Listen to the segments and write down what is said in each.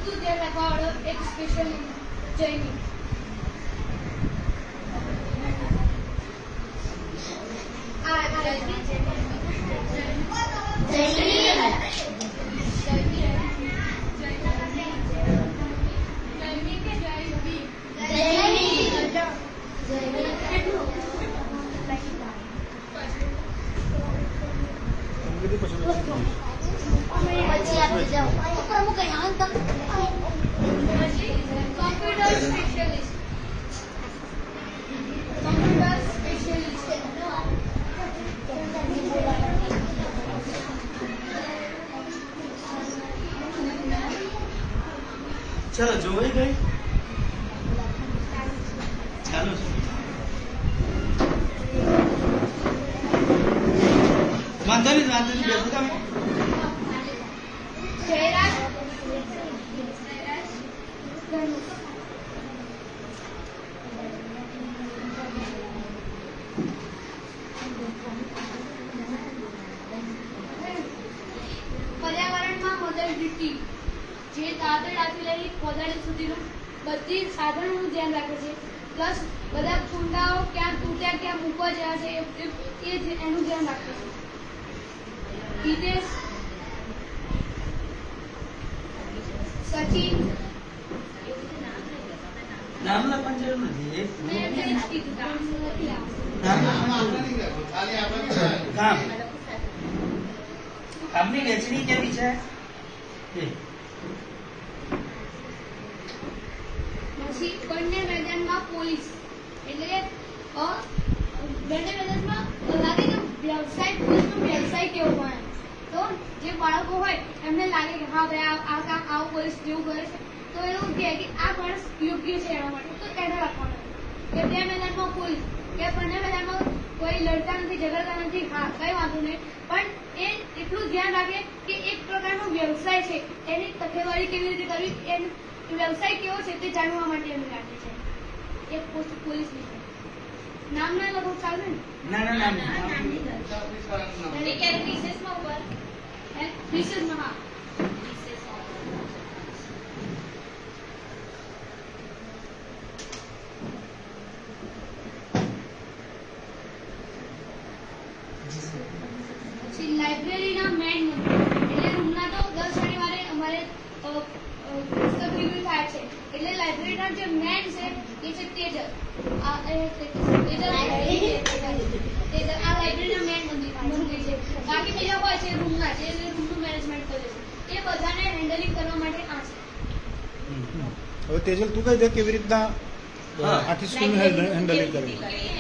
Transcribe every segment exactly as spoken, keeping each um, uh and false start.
પૂરતું ધ્યાન રાખવા વાળો એક સ્પેશિયલ જૈનિક આ જૈનિક चलो जो वही गई चलो वांधा नहीं वांधा नहीं बेसो का मैं पर्यावरणમાં મોડેલિટી જે તાતડાથી લઈ પદાર્થ સુધીનું બધી સાધનોનું ધ્યાન રાખે છે પ્લસ બધા કુંડાઓ ક્યાં તૂટ્યા ક્યાં મૂકવા જેવા છે એ એનું ધ્યાન રાખે છે વિદેશ સચિન નામ લખવાની જરૂર નથી એક કામ કામની વહેંચણી કેવી છે પછી બંને મેદાનમાં પોલીસ એટલે બંને મેદાનમાં લાગે કે વ્યવસાય પોલીસનો વ્યવસાય કેવો હોય તો જે બાળકો હોય એમને લાગે કે હા ભાઈ આ કામ આવું પોલીસ જેવું કરે છે તો એવું કહે કે આ માણસ યોગ્ય છે એના માટે તો એને રાખવાનું કે બે મેદાનમાં પોલીસ કે બંને મેદાનમાં કોઈ લડતા નથી ઝઘડતા નથી હા કઈ વાંધો નહીં પણ એ એટલું ધ્યાન રાખે કે એક પ્રકારનો વ્યવસાય છે એની તકેવારી કેવી રીતે કરવી એનો વ્યવસાય કેવો છે તે જાણવા માટે એમ રાખે છે એક પોસ્ટ પોલીસ નામ ના લખો ચાલે ને ના ના નામ વિશેષમાં ઉપર વિશેષમાં હા લાઇબ્રેરીના મેન એટલે રૂમના તો દર શનિવારે અમારે પુસ્તક રિવ્યુ થાય છે એટલે લાઇબ્રેરીના જે મેન છે એ છે તેજલ આ તેજલ આ લાઇબ્રેરીના મેન મંદિર છે બાકી બીજા હોય છે રૂમના જે રૂમનું મેનેજમેન્ટ કરે છે એ બધાને હેન્ડલિંગ કરવા માટે આ છે હવે તેજલ તું કહી દે કેવી રીતના આખી સ્કૂલ હેન્ડલિંગ કરવી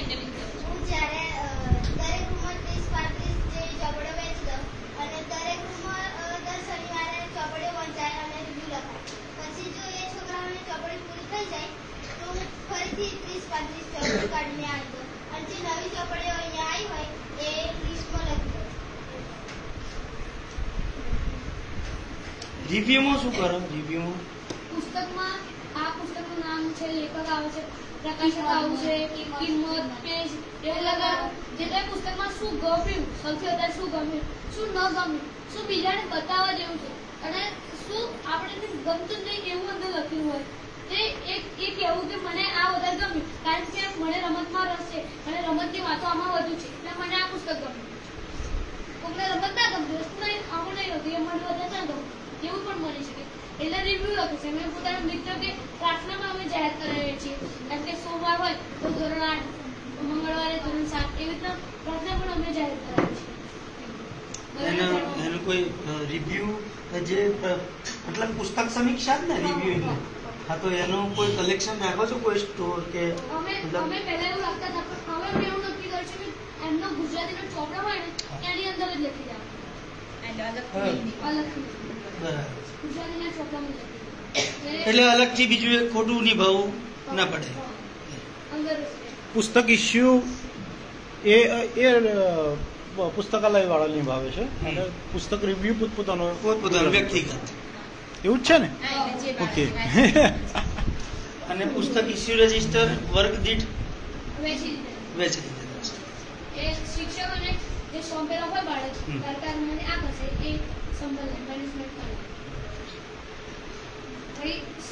રિવ્યુમાં શું કરો રિવ્યુમાં પુસ્તકમાં આ પુસ્તકનું નામ છે લેખક આવે છે પ્રકાશક આવું છે કિંમત પેજ એ લગાડો જે તે પુસ્તકમાં શું ગમ્યું સૌથી વધારે શું ગમ્યું શું ન ગમ્યું શું બીજાને બતાવવા જેવું છે અને શું આપણે ગમતું જ નહીં એવું અંદર લખ્યું હોય તે એક એ કહેવું કે મને આ વધારે ગમ્યું કારણ કે મને રમતમાં રસ છે મને રમતની વાતો આમાં વધુ છે એટલે મને આ પુસ્તક ગમ્યું કોઈને રમત ના ગમતું નહીં આવું નહીં હોતું એ મને વધારે ના ગમતું એવું પણ બની શકે એટલે રિવ્યુ લખે છે અમે પોતાના મિત્ર કે પ્રાર્થનામાં અમે જાહેર કરાવીએ છીએ કારણ કે સોમવાર હોય તો ધોરણ આઠ મંગળવારે ધોરણ સાત એવી રીતના પ્રાર્થના પણ અમે જાહેર કરાવીએ છીએ એનું કોઈ રિવ્યુ જે મતલબ પુસ્તક સમીક્ષા જ ને રિવ્યુ એટલે હા તો એનું કોઈ કલેક્શન રાખો છો કોઈ સ્ટોર કે અમે અમે પહેલા એવું રાખતા હતા પણ હવે અમે એવું નક્કી કર્યું છે કે એમનો ગુજરાતીનો ચોપડો હોય ને એની અંદર જ લખી દેવાનું ગુજરાતીના ચોપડામાં લખી એટલે અલગથી બીજું એક ખોટું નિભાવવું ના પડે પુસ્તક ઇસ્યુ એ એ પુસ્તકાલય વાળા નિભાવે છે અને પુસ્તક રિવ્યુ પોતપોતાનો પોતપોતાનો વ્યક્તિગત એવું જ છે ને ઓકે અને પુસ્તક ઇસ્યુ રજિસ્ટર વર્ગ દીઠ વેચાઈ એ શિક્ષકોને જે સોંપેલા હોય બાળક સરકાર મને આ કરશે એ સંભાળે મેનેજમેન્ટ કરે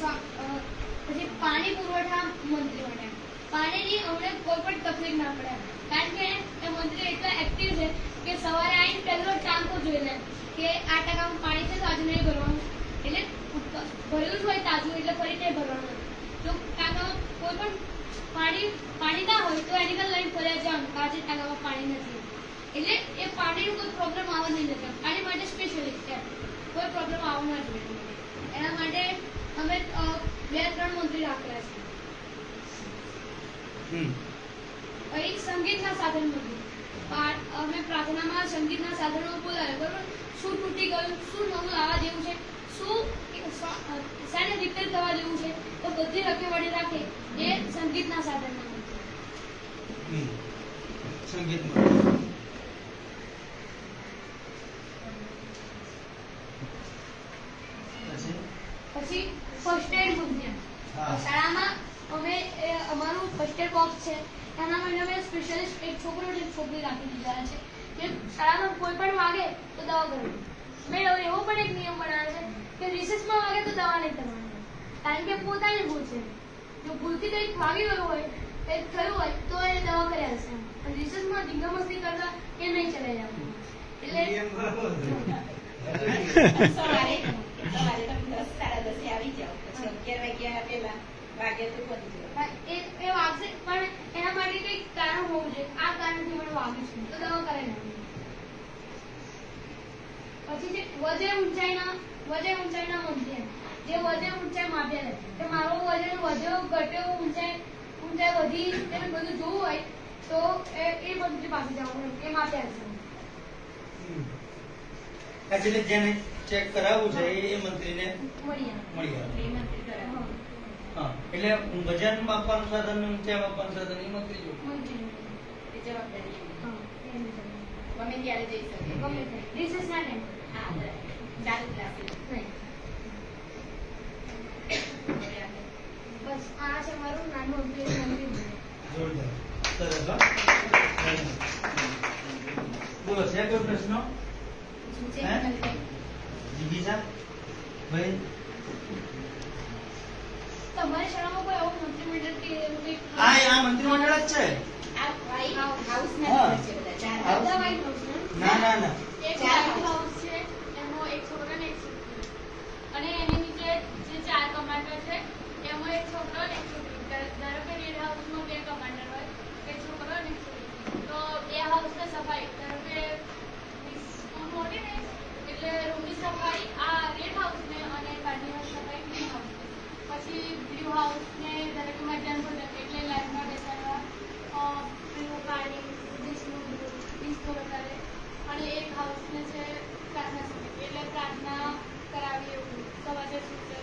પછી પાણી પુરવઠા મંત્રી માટે પાણીની અમને કોઈ પણ તકલીફ ના પડે કારણ કે એ મંત્રી એટલા એક્ટિવ છે કે સવારે આવીને પહેલો ટાંકો જોઈ લે કે આ ટાંકામાં પાણી છે તો આજે નહીં ભરવાનું એટલે ભરેલું જ હોય તાજું એટલે ફરી નહીં ભરવાનું તો ટાંકામાં કોઈ પણ પાણી પાણી ના હોય તો એની લઈને ફર્યા જવાનું આજે ટાંકામાં પાણી નથી એટલે એ પાણીનો કોઈ પ્રોબ્લેમ આવવા નહીં જતો પાણી માટે સ્પેશિયલિસ્ટ છે કોઈ પ્રોબ્લેમ આવવા ના જોઈએ એના માટે અમે બે ત્રણ મંત્રી રાખેલા છે પછી સંગીતના સાધન મંત્રી અમે પ્રાર્થનામાં સંગીતના સાધનો બોલાવે બરોબર શું તૂટી ગયું શું નવું લાવવા જેવું છે શું શાને રિપેર થવા જેવું છે તો બધી રખેવાળી રાખે એ સંગીતના સાધનના મંત્રી સંગીતમાં પછી ફર્સ્ટ એડ મંત્રી શાળામાં અમે અમારું ફર્સ્ટ એડ બોક્સ છે એના માટે અમે સ્પેશિયલિસ્ટ એક છોકરો એક છોકરી રાખી દીધા છે કે શાળામાં કોઈ પણ વાગે તો દવા કરવી મેં એવો પણ એક નિયમ બનાવ્યો છે કે રિસેસમાં વાગે તો દવા નહીં કરવાની કારણ કે પોતાની ભૂલ છે જો ભૂલથી કંઈક વાગી ગયું હોય કંઈક થયું હોય તો એ દવા કરી આવશે અને રિસેસમાં ધીંગા મસ્તી કરતા એ નહીં ચલાવી જવાનું એટલે સવારે સવારે તમે દસ સાડા દસે આવી જાઓ પછી અગિયાર વાગ્યા પેલા વાગે તો પતી જાય એ એ વાગશે પણ એના માટે કંઈક કારણ હોવું જોઈએ આ કારણથી મને વાગ્યું છે તો દવા કરાવી નાખવી પછી જે વજે ઊંચાઈના વજે ઊંચાઈના મંત્રી જે વજે ઊંચાઈ માપ્યા છે કે મારો વજન વધ્યો ઘટ્યો ઊંચાઈ ઊંચાઈ વધી એને બધું જોવું હોય તો એ એ મંત્રી પાસે જવાનું એ માપ્યા છે એટલે જેને ચેક કરાવવું છે એ મંત્રીને મળી મળી આવે એ મંત્રી કરાવે હા એટલે વજન માપવાનું સાધન ને ઊંચાઈ માપવાનું સાધન એ મંત્રી જો મંત્રી એ જવાબદારી હા ગમે ત્યારે જઈ શકે ગમે તે રિસેસ ના ટાઈમ હા ચાલુ ક્લાસ નહીં બસ આ છે મારું નાનું મંત્રી મંત્રી જોરદાર સરસ હો બોલો છે કોઈ પ્રશ્ન હે જીગીસા ભાઈ તમારી શાળામાં કોઈ આવું મંત્રીમંડળ કે એવું કંઈક આ આ મંત્રીમંડળ જ છે આ વાઈટ હાઉસ ના હા. છે બધા ચાર હાઉસ. બધા white house ને? ના ના ના એક ચાર white house છે એનો એક છોકરો ને એક છોકરી અને એની નીચે જે ચાર કમાન્ડર છે એમાં એક છોકરો અને એક છોકરી ધારો કે રેડ હાઉસમાં બે કમાન્ડર હોય એક છોકરો અને એક છોકરી તો એ હાઉસની સફાઈ ધારો કે સ્કૂલ મોટી ને એટલે રૂમની સફાઈ આ રેડ હાઉસને અને બહારની સફાઈ ગ્રીન હાઉસ પછી બ્લુ હાઉસને ધારો કે મધ્યાહન ભોજન એટલે લાઈનમાં બેસાડવા પીવું પાણી ડીશનું ડીશનો વધારે અને એક હાઉસને છે પ્રાર્થના સમિતિ એટલે પ્રાર્થના કરાવી એવું સવારે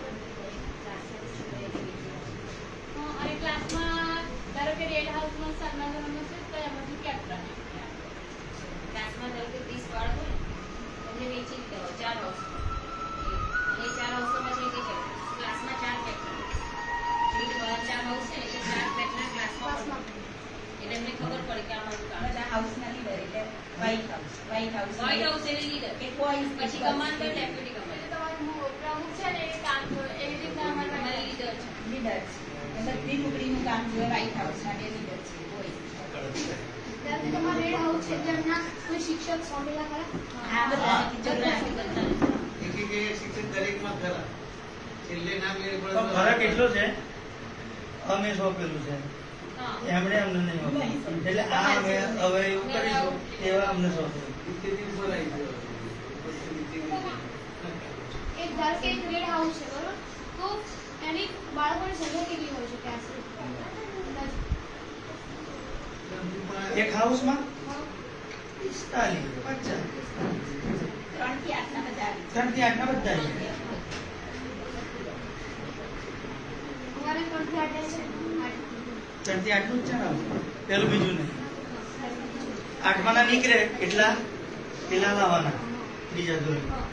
અને ક્લાસમાં ધારો કે રેડ હાઉસમાં સન્માન કરવાનું છે તો એમાંથી કેપ્ટન ક્લાસમાં ધારો કે ત્રીસ બાળકો હોય તમને વેચી દો ચાર હાઉસ એ ચાર હાઉસમાં પછી કઈ શકે ક્લાસમાં ચાર ફેક્ટર ચાર હાઉસ છે એટલે ચાર ફેક્ટર ક્લાસમાં એટલે એમને ખબર પડે કે આમાં કામ બધા હાઉસના લીડર એટલે white house white house white house એટલે લીડર કે કોઈ પછી કમાન્ડર ડેપ્યુટી કમાન્ડર તમારું પ્રમુખ છે ને એ કામ કરે એવી રીતના અમારા લીડર છે લીડર છે બધી ટુકડીનું કામ જોઈએ વ્હાઇટ હાઉસ માટે લીડર છે કોઈ ત્યારે તમારે રેડ હાઉસ છે એટલે એમના કોઈ શિક્ષક સોમેલા ખરા આ બધા બધા એક એક શિક્ષક દરેકમાં ખરા છેલ્લે નામ લેવું પડે પણ ફરક એટલો છે અમે સોંપેલું છે હા એમણે અમને નહીં સોંપ્યું એટલે આ અમે હવે એવું કરીશું એવા અમને સોંપ્યું ઇત્યાદિ ઉપર આવી ગયો એક ધારો કે એક રેડ હાઉસ છે બરોબર તો એની બાળકોની સંખ્યા કેટલી હોય છે કે આશરે એક હાઉસમાં હા. પિસ્તાલીસ પચાસ ત્રણ થી આઠના બધા આવી ત્રણ થી આઠના બધા છે. અમારે ત્રણ થી આઠ છે આઠ. ત્રણ થી આઠનું જ છે ને હાઉસ. પેલું બીજું નહીં આઠમાના નીકળે એટલા પેલા લાવવાના બીજા ધોરણ હા.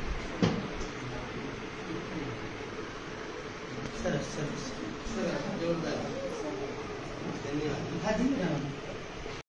સરસ સરસ સરસ જોરદાર ધન્યવાદ ખાધી ને